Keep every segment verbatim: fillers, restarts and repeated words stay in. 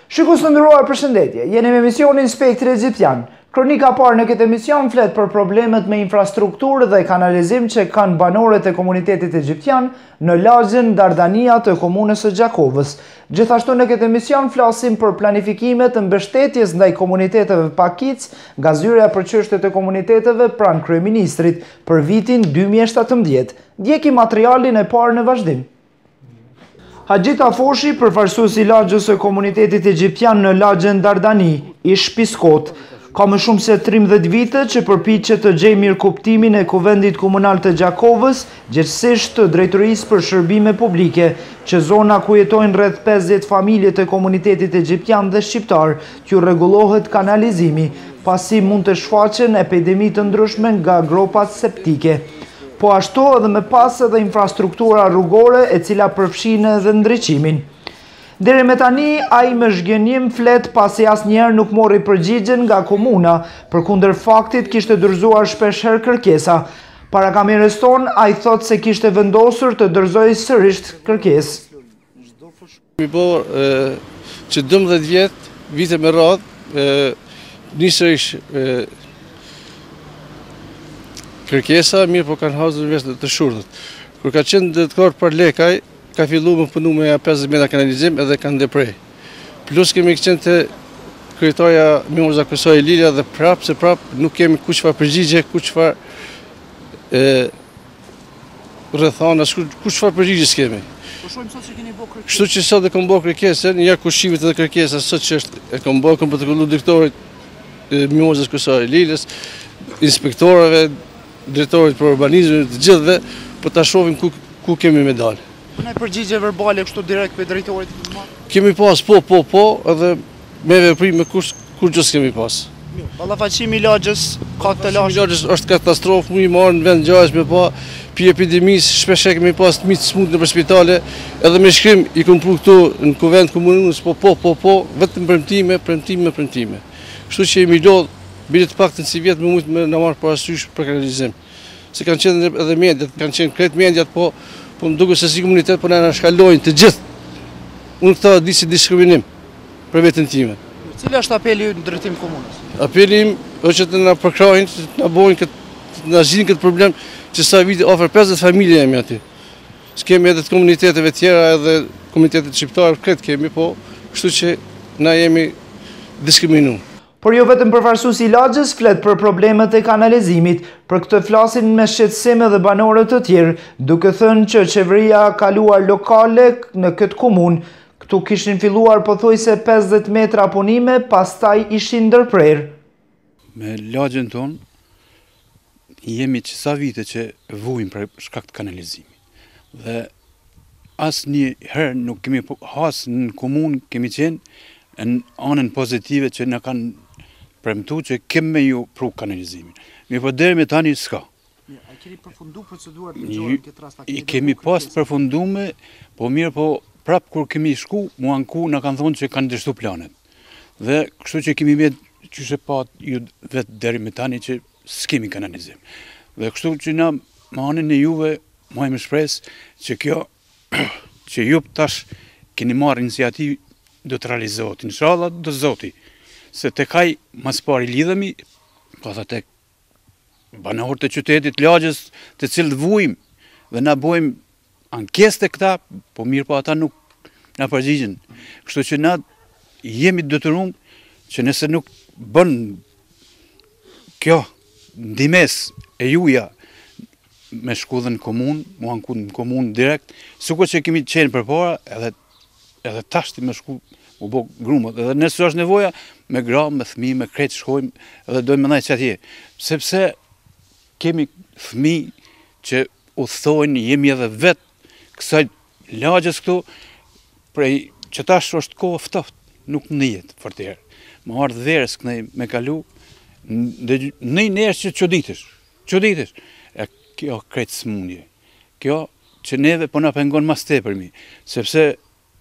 Shikues të nderuar, përshëndetje. Jeni me emisionin Spektri Egjiptian. Kronika parë në këtë emision flet për problemet me infrastrukturë dhe kanalizim që kanë banorët e komunitetit egjiptian në lagjen Dardania të komunës së Gjakovës. Gjithashtu në këtë emision flasim për planifikimet e mbështetjes ndaj komuniteteve pakic nga zyrja për çështjet e komuniteteve pranë kryeministrit për vitin dy mijë e shtatëmbëdhjetë. Ndjeki materialin e parë në vazhdim. Haxhit Afoshi, përfaqësues i lagjës së komunitetit egjiptian në lagjen Dardani, ish piskot, ka më shumë se tridhjetë vite që përpiqet të gjejë mirëkuptimin e Kuvendit Komunal të Gjakovës, gjithsesi të Drejtorisë për Shërbime Publike, që zona ku jetojnë rreth pesëdhjetë familje të komunitetit egjiptian dhe shqiptar, t'ju rregullohet kanalizimi, pasi mund të shfaqen epidemi të ndryshme nga gropat septike. Po ashtu edhe me pas edhe infrastruktura rrugore e cila përfshin edhe ndriçimin. Deri me tani, ai me zhgënjim flet pasi asnjëherë nuk mori përgjigjen nga komuna, përkundër faktit kishte dorëzuar shpeshherë kërkesa. Para kamerës tonë, ai thot se kishte vendosur të dorëzojë sërish kërkesë. Mi bo që dëmbëdhjetë vjet, vite me radhë, nisërish kërkesa, mirë po kanë hazur vesh të shurdhët. Kur ka qenë detyror për lekaj, ka filluar më punu me pesëdhjetë metra kanalizim edhe kanë deprej. Plus kemi qenë te kryetaria Mimoza Kusoj Lilia dhe prap se prap nuk kemi ku çfarë përgjigje, ku çfarë e rrethana, ku çfarë përgjigje s'kemi. Po shohim sot që keni bërë kërkesë. Kështu që sot e kam bërë kërkesën, ja kushimit edhe kërkesa sot që është e kam bërë kam protokollu direktorit Mimozës Kusoj Lilës, inspektorëve, drejtorit për urbanizmin, të gjithëve, po ta shohim ku ku kemi me dalë. Po ne përgjigje verbale kështu direkt për drejtorit të madh. Kemi pas po po po edhe me veprim me kush kur gjë s'kemi pas. Mirë, ballafaqimi i lagjës ka të lashë. Lagjës është katastrofë, mu i marrë në vend gjajës me pa, pi epidemisë, shpesh e kemi pas të mitë smut në për spitale, edhe me shkrim i kom pru këtu në kuvend komunës, po po po po, vetëm premtime, premtime, premtime. Kështu që jemi lodhë, bilet pak të nësi vjetë me mujtë me në marrë parasysh për kanalizim. Se kanë qenë edhe mediat, kanë qenë kretë mediat, po, po më duke se si komunitet, po në në shkallojnë të gjithë. Unë këta di si diskriminim për vetën time. Cili është apeli në drejtim komunës? Apeli im është që të në përkrajnë, që të në bojnë, të në zhinë këtë problem, që sa viti ofër pesëdhjetë familje jemi aty. S'kemi edhe të komuniteteve tjera, edhe komunitetet shqiptarë, kretë kemi, po, kështu që na jemi diskriminuar. Por jo vetëm përfaqësuesi i lagjës flet për problemet e kanalizimit, për këtë flasin me shqetësim edhe banorët të tjerë, duke thënë që qeveria kaluar lokale në këtë komunë, këtu kishin filluar pothuajse pesëdhjetë metra punime, pastaj ishin ndërprerë. Me lagjen tonë jemi që sa vite që vujmë për shkak të kanalizimit. Dhe asnjë herë nuk kemi hasë në komunë, kemi qenë në anën pozitive që na kanë premtu që kemë me ju pru kanalizimin. Mi po deri me tani s'ka. A keni përfundu procedurat në gjojnë këtë rast? I kemi pas përfundume, po mirë po prap kur kemi shku, mu anku në kanë thonë që kanë dështu planet. Dhe kështu që kemi me që shë pat ju vetë deri me tani që s'kemi kanalizim. Dhe kështu që na më anën e juve, ma e më shpres që kjo, që ju tash keni marrë iniciativë do të realizohet, inshallah do zoti. Se të kaj mas pari lidhemi, ka tha tek banorët e qytetit lagjës të cilët vujmë dhe na bojmë ankesë të këta, po mirë po ata nuk na përgjigjen. Kështu që na jemi detyruar që nëse nuk bën kjo ndimes e juja me shkudhën në komunë, mu anku në komunë direkt, sukur që kemi qenë përpara, edhe edhe tashti me shku u bo grumët, edhe nësë është nevoja, me gra, me fëmi, me kretë shkojmë, edhe dojmë më najtë që atje. Sepse kemi fëmi që u thojnë, jemi edhe vetë kësaj lagjës këtu, prej që tash është kohë ftoft, nuk në jetë fërterë. Më ardhë verës kënej me kalu, në njerës që qoditësh, qoditësh, e kjo kretë smundje, kjo që neve po na pengon mas te për mi, sepse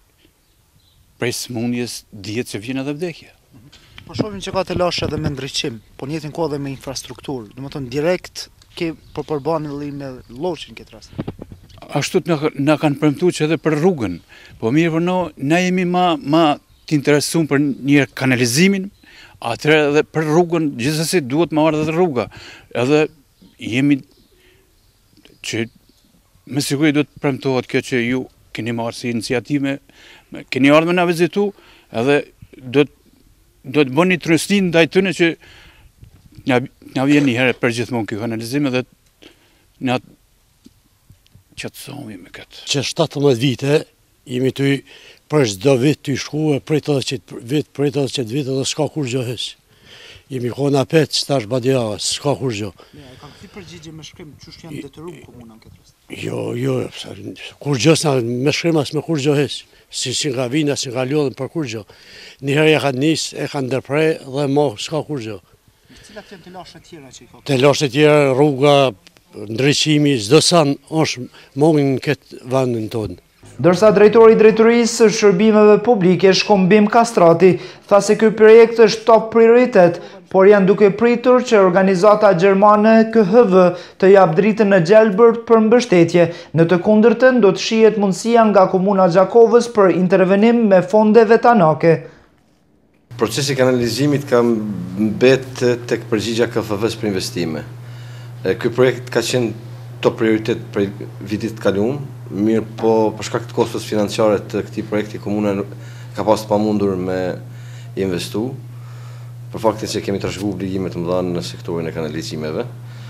prej smundjes dihet që vjen edhe vdekja. Po shohim që ka të lashë edhe me ndriçim, po në njëjtën kohë edhe me infrastrukturë. Domethënë direkt ke po përbani me lloçin këtë rast. Ashtu na na kanë premtuar që edhe për rrugën. Po mirë po no, na jemi ma ma t'interesuar për një kanalizimin, atëherë edhe për rrugën gjithsesi duhet më ardhe edhe rruga. Edhe jemi që me siguri do të premtohet kjo që ju keni marrë si iniciativë, keni ardhur me na vizitu, edhe do të do të bëni tërësinë ndaj tyre që na na vjen një herë për gjithmonë ky kanalizim edhe na qetësohemi me këtë. Që shtatëmbëdhjetë vite jemi ty për çdo vit ty shkuë prej tetëdhjetë vit, prej tetëdhjetë vit edhe s'ka kur gjë heq. Jemi kona pet, stash badia, s'ka kur gjë. Ja, e kam këtë përgjigje me shkrim, çush janë detyruar komuna në këtë rast. Jo, jo, kur gjë s'na me shkrim as me kur gjë heq. Si si nga vina, si nga lodhen për kur gjë. Një herë ja kanë nis, e kanë ndërprer dhe mo s'ka kur gjë. Cilat janë të lashë të tjera që i ka? Të lashë të tjera, rruga, ndriçimi, çdo sa është mungin në këtë vendin tonë. Dërsa drejtori i drejtorisë së shërbimeve publike Shkombim Kastrati tha se ky projekt është top prioritet, por janë duke pritur që organizata gjermane K H V të jap dritën në gjelbër për mbështetje. Në të kundërtën do të shihet mundësia nga komuna Gjakovës për intervenim me fonde vetanake. Procesi kanalizimit ka mbet tek përgjigja K F V-s për investime. Ky projekt ka qenë top prioritet për vitit të kaluar, mirë po për shkak të kostës financiare të këtij projekti komuna ka pas të pamundur me investu, për faktin se kemi trashëguar obligime të mëdha në sektorin e kanalizimeve.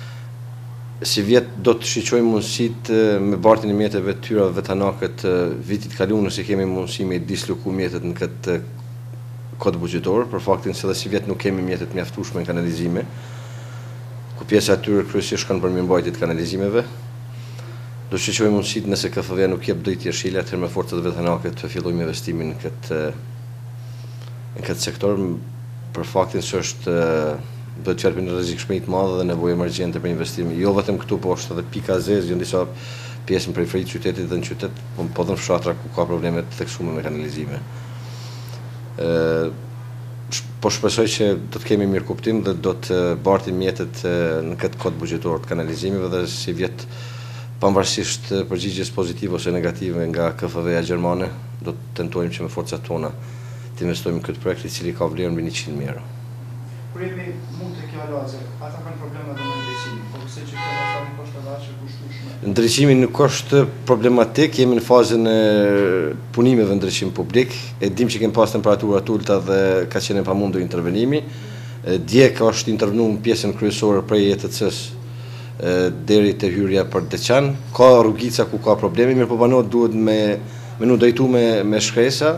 Si vjet do të shiqojmë mundësitë me bartin e mjeteve të tyra vetanake të vitit të kaluar, nëse kemi mundësi me disloku mjetet në këtë kod buxhetor, për faktin se edhe si vjet nuk kemi mjetet mjaftueshme në kanalizime, ku pjesa e tyre kryesisht kanë për mirëmbajtje të kanalizimeve. Do të shiqojmë mundësitë nëse K F V nuk jep drejt jeshile, atëherë me forcat vetanake të fillojmë investimin në këtë në këtë sektor, për faktin se është do të çarpë në rrezikshmëri të madhe dhe nevojë emergjente për investime. Jo vetëm këtu, po është edhe pika zezë, jo në disa pjesë në periferi të qytetit dhe në qytet, po, po dhe në fshatra ku ka probleme të theksuara me kanalizime. Ë po shpresoj që do të kemi mirë kuptim dhe do të bartim mjetet në këtë kod buxhetor të kanalizimeve dhe si vjet pavarësisht përgjigjes pozitive ose negative nga K F V-ja gjermane, do të tentojmë që me forcat tona të investojmë në këtë projekt i cili ka vlerë mbi njëqind mijë euro. Kur jemi mund të kjo lazer, ata kanë probleme dhe me ndriçimin, po pse që kjo është një kushte dashur kushtueshme. Ndriçimi nuk është problematik, jemi në fazën e punimeve ndriçim publik, e dim që kemi pas temperatura të ulta dhe ka qenë e pamundur intervenimi. Dje ka është intervenuar në pjesën kryesore prej E T C-s deri te hyrja për Deçan. Ka rrugica ku ka probleme, mirë po banorët duhet me me nu drejtu me me shkresa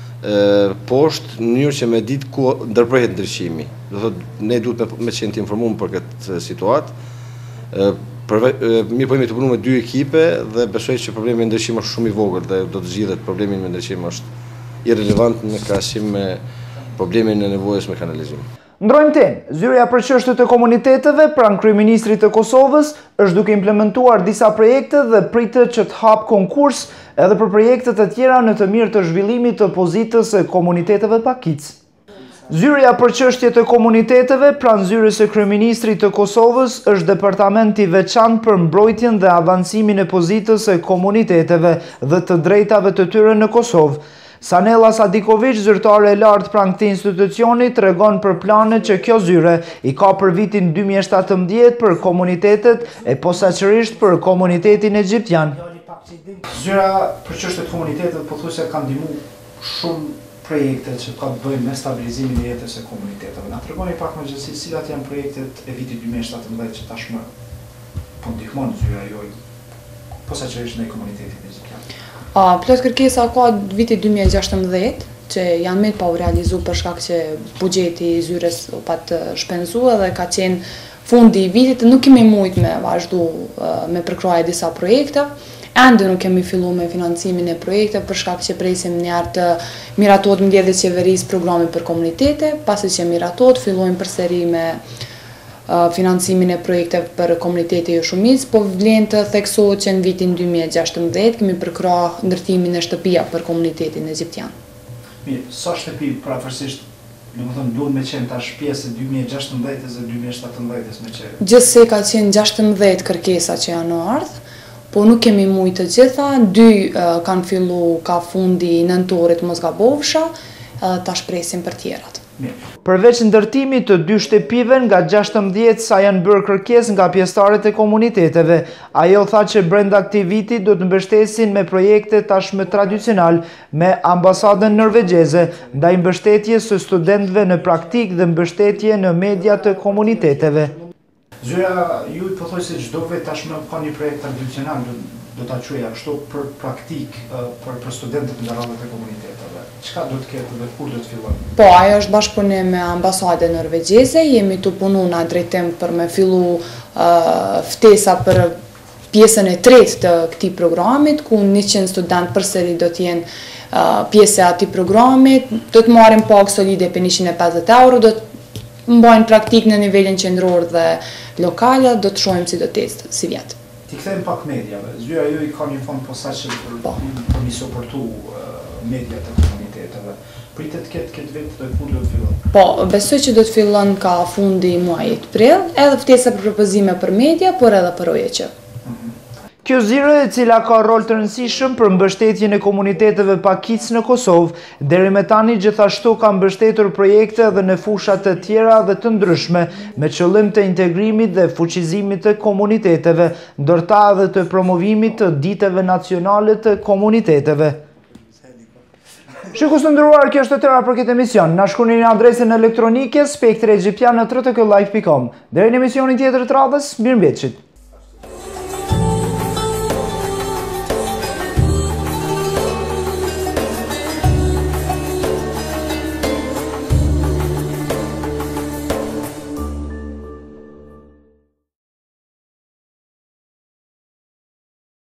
poshtë në mënyrë që me ditë ku ndërprehet ndriçimi. Do thotë ne duhet me, me qenë të informuar për këtë situatë. Mirë po jemi të punuar me dy ekipe dhe besoj që problemi me ndriçim është shumë i vogël dhe do të zgjidhet problemi me ndriçim është irrelevant në krahasim me problemin e nevojës me kanalizim. Ndrojmë temë, zyrja për çështjet e komuniteteve pranë kryeministrit të Kosovës është duke implementuar disa projekte dhe pritet që të hap konkurs edhe për projekte të tjera në të mirë të zhvillimit të pozitës së komuniteteve pakic. Zyrja për çështjet e komuniteteve pranë zyrës së kryeministrit të Kosovës është departamenti veçantë për mbrojtjen dhe avancimin e pozitës së komuniteteve dhe të drejtave të tyre në Kosovë. Sanela Sadikovic, zyrtare e lartë pranë këtij institucioni, tregon për planet që kjo zyre i ka për vitin dy mijë e shtatëmbëdhjetë për komunitetet e posaçërisht për komunitetin egjiptian. Zyra për çështjet e komunitetet pothuajse ka ndihmuar shumë projekte që ka të bëjnë me stabilizimin e jetës së komuniteteve. Na tregoni pak më gjithsesi cilat janë projektet e vitit dy mijë e shtatëmbëdhjetë që tashmë po ndihmon zyra juaj posaçërisht në komunitetin egjiptian. Uh, plot kërkesa ka vitit dy mijë e gjashtëmbëdhjetë që janë me pa u realizu për shkak që buxheti i zyres u pat shpenzu dhe ka qenë fundi i vitit, nuk kemi mujt me vazhdu uh, me përkroje disa projekte, ende nuk kemi fillu me financimin e projekte për shkak që presim njerë të miratot mbledhjes qeverisë programe për komunitete, pasi që miratot fillojnë përsëri me financimin e projekte për komunitete jo shumic, po vlen të theksohet që në vitin dy mijë e gjashtëmbëdhjetë kemi përkra ndërtimin e shtëpia për komunitetin egjiptian. Mirë, sa shtëpi praktësisht, domethënë duhet me qenë tash pjesë dy mijë e gjashtëmbëdhjetës dhe dy mijë e shtatëmbëdhjetës me qenë. Gjithsej ka qenë gjashtëmbëdhjetë kërkesa që janë ardhur, po nuk kemi mujtë të gjitha, dy uh, kanë fillu ka fundi nëntorit mos gabovsha, edhe ta shpresim për tjerat. Përveç ndërtimit të dy shtepive nga gjashtëmbëdhjetë sa janë bërë kërkesë nga pjesëtarët e komuniteteve, ajo tha që brenda këtij viti do të mbështesin me projekte tashmë tradicional me ambasadën norvegjeze, ndaj mbështetjes së studentëve në praktik dhe mbështetje në media të komuniteteve. Zyra, ju po thoj se çdo vit tashmë ka një projekt tradicional, do ta quaja kështu për praktik, për, për studentët nga radhët e komuniteteve. Çka do të ketë dhe kur do të fillon? Po, ajo është bashkëpunim me ambasadën norvegjeze, jemi të punu në drejtim për me fillu uh, ftesa për pjesën e tretë të këtij programit, ku njëqind student përsëri do të jenë uh, pjesë e atij programit, do të marrin pagë solide për njëqind e pesëdhjetë euro, do të mbajnë praktik në nivelin qendror dhe lokale, do të shohim si do të jetë si vjet. Ti kthejmë pak mediave. Zyra ju i ka një fond posaçëm për, për mi suportu uh, mediat e komuniteteve. Pritet këtë këtë vit dhe kur do të fillon? Po, besoj që do të fillon ka fundi muajit prill, edhe ftesa për propozime për media, por edhe për O E Q. Kjo zyrë e cila ka rol të rëndësishëm për mbështetjen e komuniteteve pakic në Kosovë, deri me tani gjithashtu ka mbështetur projekte edhe në fusha të tjera dhe të ndryshme, me qëllim të integrimit dhe fuqizimit të komuniteteve, ndërta edhe të promovimit të ditëve nacionale të komuniteteve. Shikus të ndëruar, kjo është të tëra për këtë emision. Na shkruani në adresën elektronike spektregjiptian në t r t k live dot com. Deri në emisionin tjetër të radhës, mirëmbëjtje.